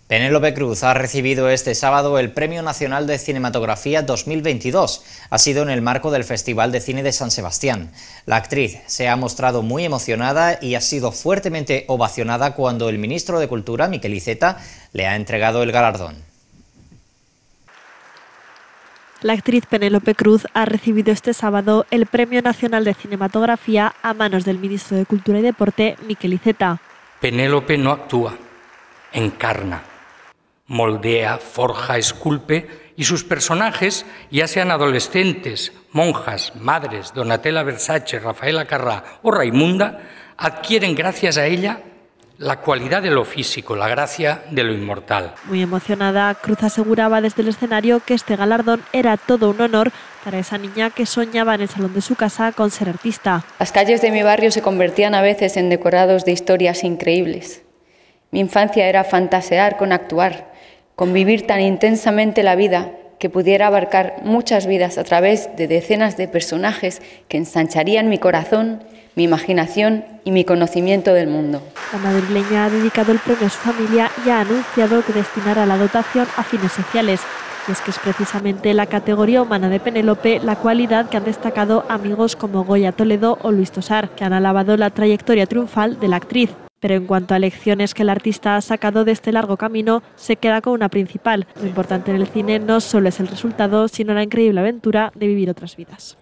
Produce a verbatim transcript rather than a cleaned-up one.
Penélope Cruz ha recibido este sábado el Premio Nacional de Cinematografía dos mil veintidós. Ha sido en el marco del Festival de Cine de San Sebastián. La actriz se ha mostrado muy emocionada y ha sido fuertemente ovacionada cuando el ministro de Cultura, Miquel Iceta, le ha entregado el galardón. La actriz Penélope Cruz ha recibido este sábado el Premio Nacional de Cinematografía a manos del ministro de Cultura y Deporte, Miquel Iceta. Penélope no actúa, encarna, moldea, forja, esculpe, y sus personajes, ya sean adolescentes, monjas, madres, Donatella Versace, Rafaela Carrà o Raimunda, adquieren gracias a ella la cualidad de lo físico, la gracia de lo inmortal. Muy emocionada, Cruz aseguraba desde el escenario que este galardón era todo un honor para esa niña que soñaba en el salón de su casa con ser artista. Las calles de mi barrio se convertían a veces en decorados de historias increíbles. Mi infancia era fantasear con actuar, con vivir tan intensamente la vida que pudiera abarcar muchas vidas a través de decenas de personajes que ensancharían mi corazón, mi imaginación y mi conocimiento del mundo. La madrileña ha dedicado el premio a su familia y ha anunciado que destinará la dotación a fines sociales. Y es que es precisamente la categoría humana de Penélope la cualidad que han destacado amigos como Goya Toledo o Luis Tosar, que han alabado la trayectoria triunfal de la actriz. Pero en cuanto a lecciones que el artista ha sacado de este largo camino, se queda con una principal. Lo importante en el cine no solo es el resultado, sino la increíble aventura de vivir otras vidas.